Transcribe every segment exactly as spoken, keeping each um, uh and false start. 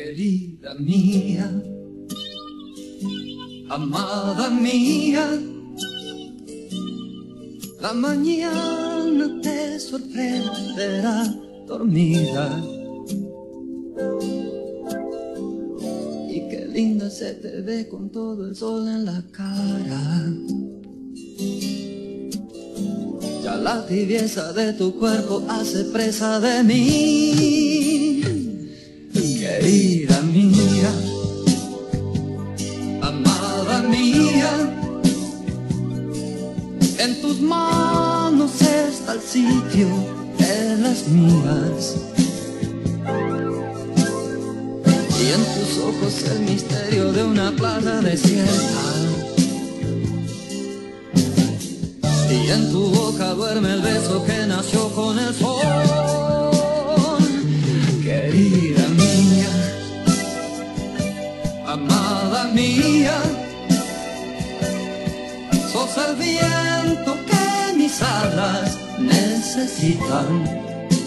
Querida mía, amada mía, la mañana te sorprenderá dormida. Y qué linda se te ve con todo el sol en la cara. Ya la tibieza de tu cuerpo hace presa de mí. Querida mía, amada mía, en tus manos está el sitio de las mías, y en tus ojos el misterio de una playa desierta, y en tu boca duerme el beso que nació con el sol. Querida mía, amada mía, sos el viento que mis alas necesitan.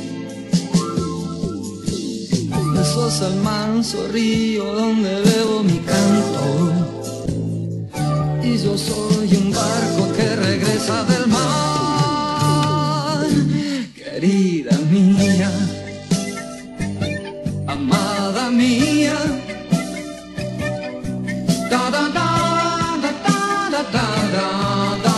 Sos el manso río donde bebo mi canto, y yo soy un barco que regresa del mar. Querida mía, amada mía, da da da da da da da da.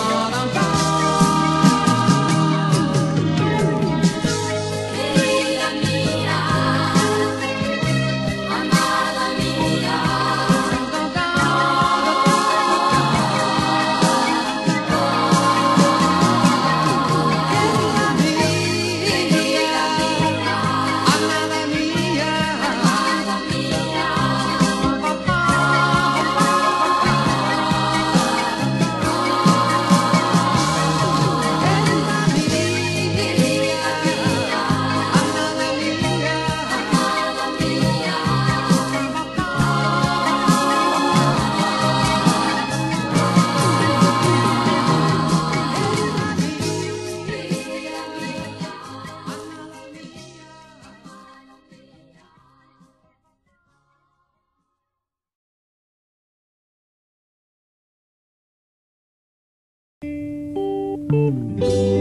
Thank you.